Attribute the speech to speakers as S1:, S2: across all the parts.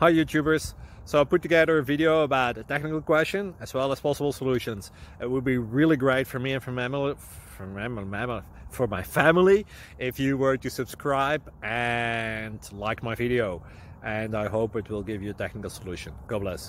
S1: Hi YouTubers! So I put together a video about a technical question as well as possible solutions. It would be really great for me and for my family if you were to subscribe and like my video, and I hope it will give you a technical solution. God bless.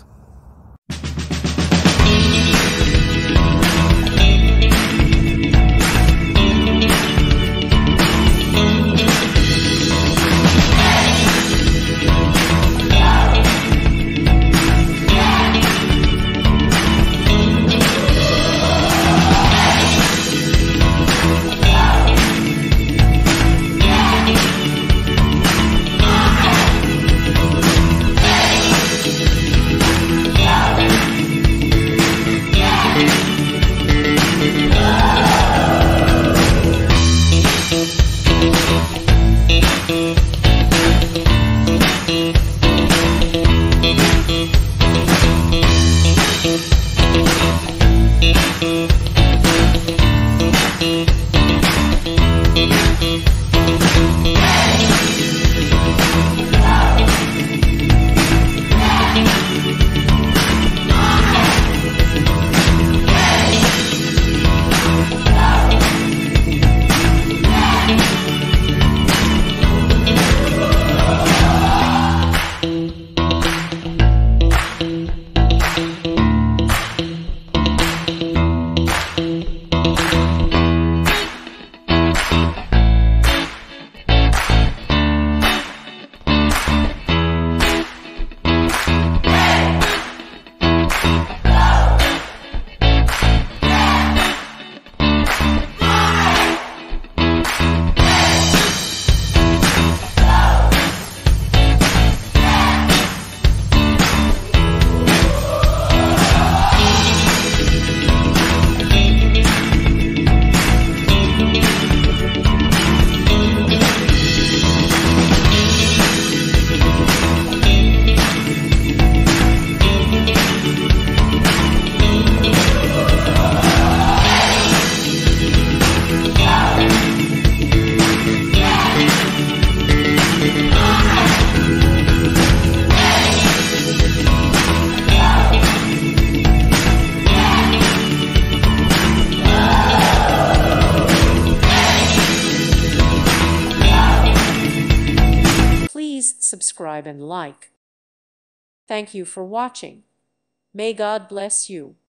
S2: Please subscribe and like. Thank you for watching. May God bless you.